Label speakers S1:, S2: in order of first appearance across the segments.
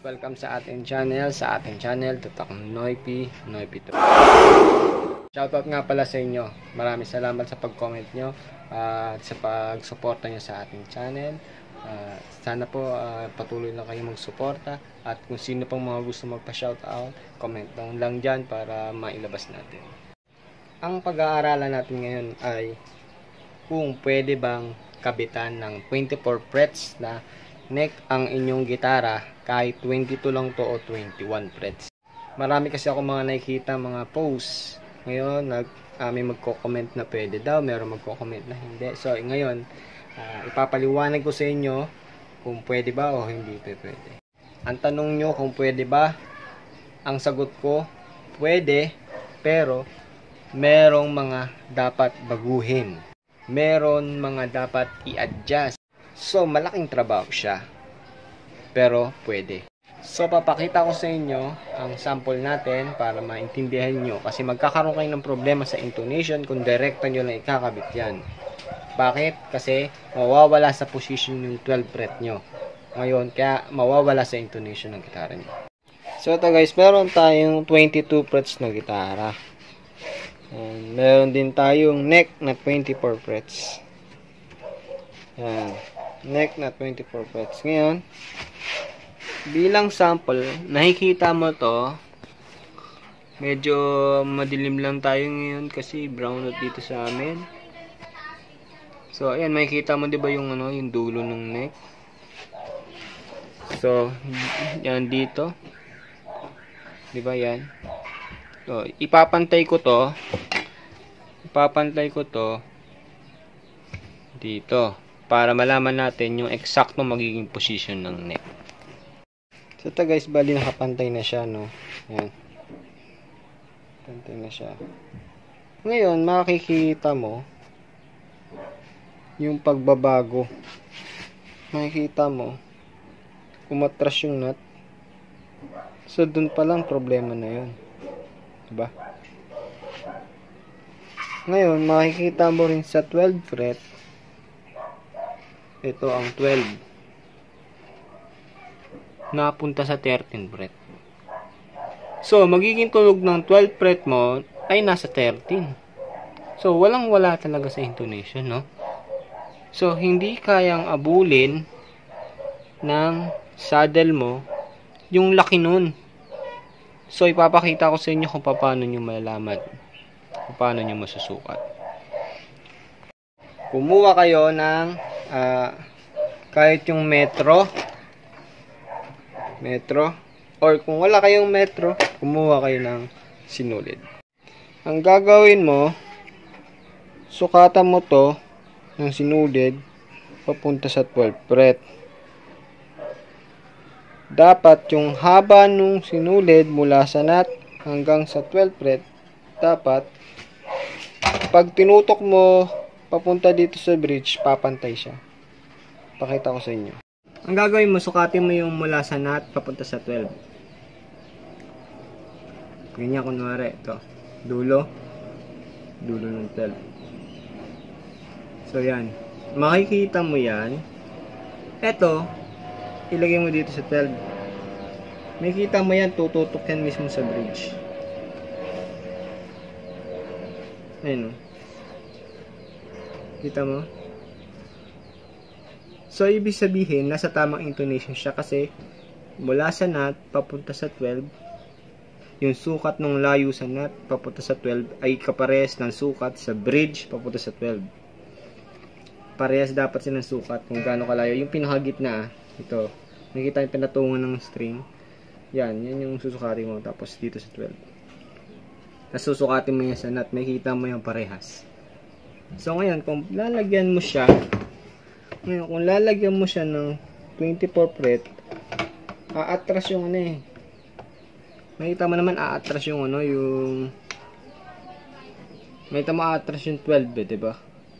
S1: Welcome sa ating channel, Tutok Noypi 2. Shoutout nga pala sa inyo. Maraming salamat sa pag-comment nyo at sa pag-suporta nyo sa ating channel. Sana po patuloy lang kayo mag-suporta, at kung sino pang mga gusto magpa-shoutout, comment down lang dyan para mailabas natin. Ang pag-aaralan natin ngayon ay kung pwede bang kabitan ng 24 frets na neck ang inyong gitara kahit 22 lang to o 21 frets. Marami kasi ako mga nakikita mga posts ngayon, may magko-comment na pwede daw, meron magko-comment na hindi. So ngayon, ipapaliwanag ko sa inyo kung pwede ba o hindi pwede. Ang tanong nyo kung pwede ba, ang sagot ko, pwede, pero merong mga dapat baguhin. Meron mga dapat i-adjust. So, malaking trabaho siya. Pero, pwede. So, papakita ko sa inyo ang sample natin para maintindihan nyo. Kasi magkakaroon kayo ng problema sa intonation kung direkta nyo lang ikakabit yan. Bakit? Kasi, mawawala sa position yung 12 fret nyo. Ngayon, kaya mawawala sa intonation ng gitara nyo. So, ito guys, meron tayong 22 frets na gitara. And meron din tayong neck na 24 frets. Yan. Neck na 24 frets. Ngayon, bilang sample, nakikita mo to. Medyo madilim lang tayo ngayon kasi brown out dito sa amin. So, ayan, makikita mo 'di ba yung yung dulo ng neck. So, yan dito. 'Di ba yan? So, ipapantay ko to dito para malaman natin yung eksakto magiging position ng neck. So ito guys, bali nakapantay na siya, no? Ayan. Pantay na siya. Ngayon, makikita mo yung pagbabago. Makikita mo umatras yung nut. So dun pa lang problema na yun. Diba? Ngayon, makikita mo rin sa 12 fret. Ito ang 12. Napunta sa 13 fret. So, magiging tunog ng 12 fret mo ay nasa 13. So, walang-wala talaga sa intonation, no? So, hindi kayang abulin ng saddle mo yung laki nun. So, ipapakita ko sa inyo kung paano nyo malalaman. Kung paano nyo masusukat. Kumuha kayo ng kahit yung metro, or kung wala kayong metro, kumuha kayo ng sinulid. Ang gagawin mo, sukatan mo to ng sinulid papunta sa 12 fret. Dapat yung haba nung sinulid mula sa nut hanggang sa 12 fret, dapat pag tinutok mo papunta dito sa bridge, papantay siya. Pakita ko sa inyo. Ang gagawin mo, sukatin mo yung mula sa nut papunta sa 12. Ganyan, kunwari, ito. Dulo ng 12. So, yan. Makikita mo yan. Ito, ilagay mo dito sa 12. Makikita mo yan, tututok yan mismo sa bridge. Ayun, kita mo? So, ibig sabihin, nasa tamang intonation siya kasi mula sa nut papunta sa 12, yung sukat ng layo sa nut papunta sa 12 ay kaparehas ng sukat sa bridge papunta sa 12. Parehas dapat silang sukat kung gaano kalayo. Yung pinakagitna, ito, nakikita yung pinatungan ng string. Yan yung susukatin mo. Tapos dito sa 12. Tapos susukatin mo yan sa nut, makikita mo yung parehas. So ngayon, kung lalagyan mo siya ng 24 fret, aatras yung makita mo naman aatras yung makita mo aatras yung 12 diba?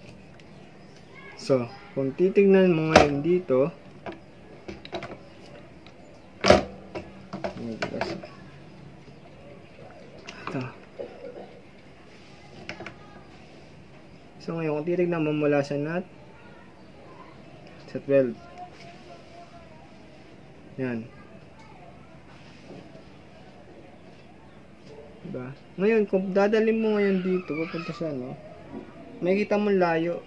S1: So, kung titignan mo ngayon dito, ito. So ngayon, kung titignan mo mula sa nut sa 12, yan, Diba? Ngayon, kung dadalhin mo ngayon dito, pupunta sa ano, makikita mo layo.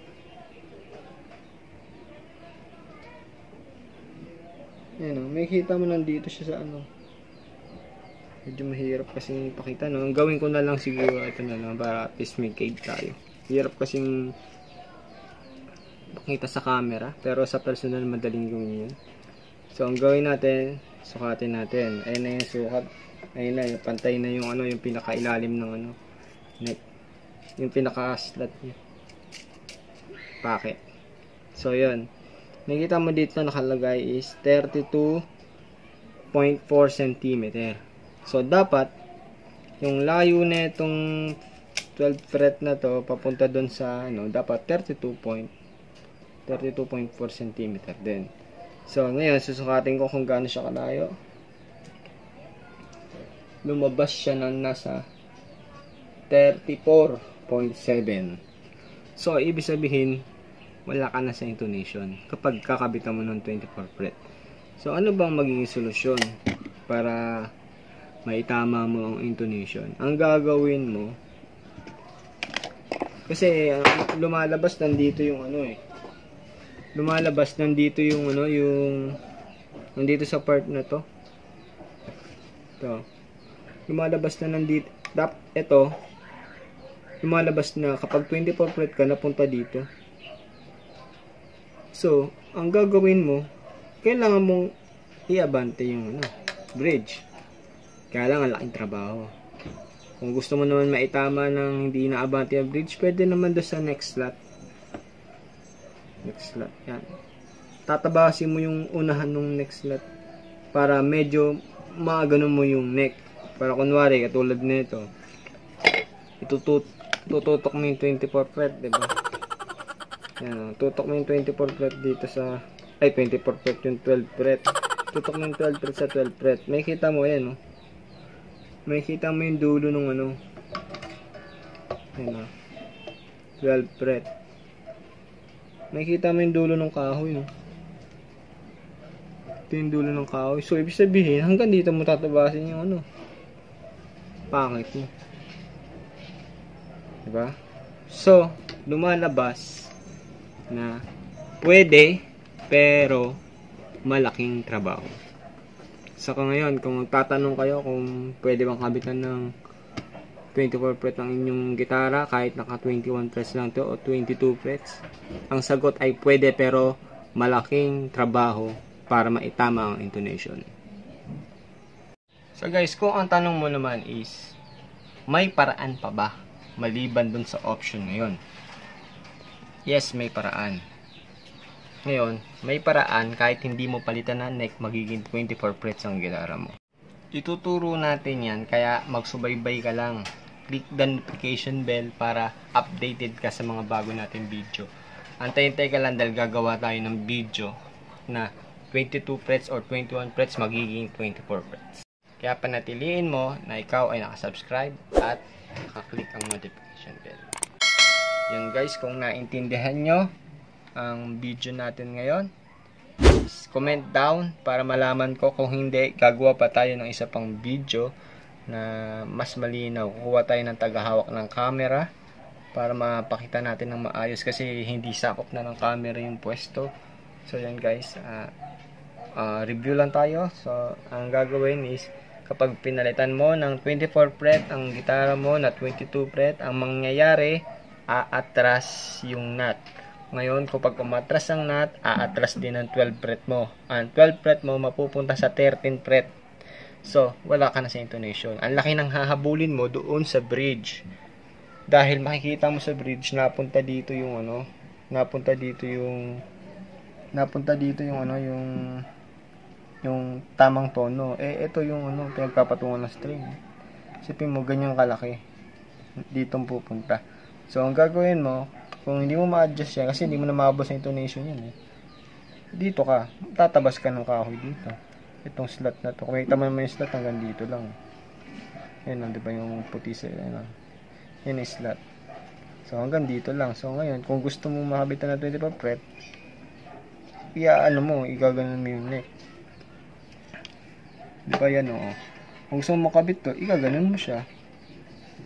S1: Ayan o, makikita mo nandito siya sa ano. Medyo mahirap kasing ipakita, no? Ang gawin ko na lang siguro, ito na lang, para at least may cade tayo. Hirap kasing pakita sa camera, pero sa personal madaling gawin yun. So, ang gawin natin, sukatin natin. Ayun na yung sukat. Ayun na, yung pantay na yung ano, yung pinakailalim ng ano, neck. Yung pinaka-slat niya. Packet. So, yun. Nakikita mo dito nakalagay is 32.4 cm. So, dapat, yung layo na itong 12 fret na to, papunta dun sa, ano, dapat 32.4 cm din. So, ngayon, susukatin ko kung gaano siya kalayo. Lumabas siya ng nasa 34.7. So, ibig sabihin, wala ka na sa intonation kapag kakabitan mo ng 24 fret. So, ano bang magiging solusyon para maitama mo ang intonation? Ang gagawin mo, kasi lumalabas nandito yung ano eh. Lumalabas nandito yung ano, yung nandito sa part na to. Ito. Lumalabas na nandito. Ito. Lumalabas na kapag 24 fret ka napunta dito. So, ang gagawin mo, kailangan mong i-abante yung ano, bridge. Kaya lang ang laking trabaho. Kung gusto mo naman maitama ng hindi na-abante yung bridge, pwede naman doon sa next slot. Next slot. Yan. Tatabasin mo yung unahan ng next slot para medyo maagano mo yung neck. Para kunwari, katulad nito, tututok mo yung 24 fret, diba? Yan, tutok mo yung 24 fret dito sa, ay 24 fret yung 12 fret. Tutok mo yung 12 fret sa 12 fret. May kita mo yan, no? May kita mo yung dulo ng ano. Yan, 12 fret. May kita mo yung dulo ng kahoy, no? Ito yung dulo ng kahoy. So, ibig sabihin, hanggang dito mo tatabasin yung ano, pangit mo. Diba? So, lumalabas na pwede, pero malaking trabaho. So, ngayon, kung magtatanong kayo kung pwede bang kabitan ng 24 fret ang inyong gitara kahit naka 21 frets lang to o 22 frets, ang sagot ay pwede pero malaking trabaho para maitama ang intonation. So guys, kung ang tanong mo naman is may paraan pa ba maliban dun sa option ngayon? Yes, may paraan. Ngayon, may paraan kahit hindi mo palitan na neck, magiging 24 frets ang gitara mo. Ituturo natin yan, kaya magsubaybay ka lang. Click the notification bell para updated ka sa mga bago nating video. Antayin-tay ka lang dahil gagawa tayo ng video na 22 frets or 21 frets magiging 24 frets. Kaya panatiliin mo na ikaw ay nakasubscribe at nakaklik ang notification bell. Yun guys, kung naintindihan nyo ang video natin ngayon, comment down para malaman ko. Kung hindi, gagawa pa tayo ng isa pang video na mas malinaw. Kukuha tayo ng tagahawak ng camera para mapakita natin ng maayos kasi hindi sakop na ng camera yung pwesto. So yan guys, review lang tayo. So ang gagawin is kapag pinalitan mo ng 24 fret ang gitara mo na 22 fret, ang mangyayari, aatras yung nut. Ngayon, kapag umatras ang nut, aatras din ang 12 fret mo. Ang 12 fret mo mapupunta sa 13 fret. So, wala ka na sa intonation. Ang laki ng hahabulin mo doon sa bridge. Dahil makikita mo sa bridge, napunta dito yung ano, napunta dito yung ano, yung tamang tono. Ito yung ano, pinagpapatungan ng string. Isipin mo, ganyan kalaki. Ditong pupunta. So, ang gagawin mo, kung hindi mo ma-adjust yan, kasi hindi mo na maabos sa intonation yan eh. Dito ka, tatabas ka ng kahoy dito. Itong slot na to. Kung makita mo naman yung slot, hanggang dito lang. Yan lang, diba yung puti sa yan lang. Yan yung slot. So, hanggang dito lang. So, ngayon, kung gusto mo makabitan na 25 fret, ano mo, igaganon mo yung neck. Diba yan, oo. Kung gusto mo makabit to, igaganon mo siya.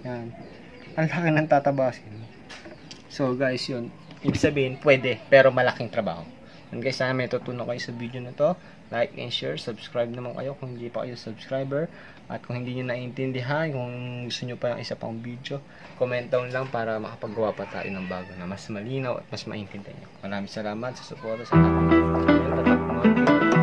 S1: Yan. Ang laki ng tatabasin. So guys, yun. Ibig sabihin, pwede, pero malaking trabaho. And guys, sana may tutunan kayo sa video na to. Like and share, subscribe naman kayo kung hindi pa kayo subscriber. At kung hindi nyo naiintindihan, kung gusto nyo pa yung isa pang video, comment down lang para makapagawa pa tayo ng bago na mas malinaw at mas maintindihan nyo. Maraming salamat sa suporta sa aking channel.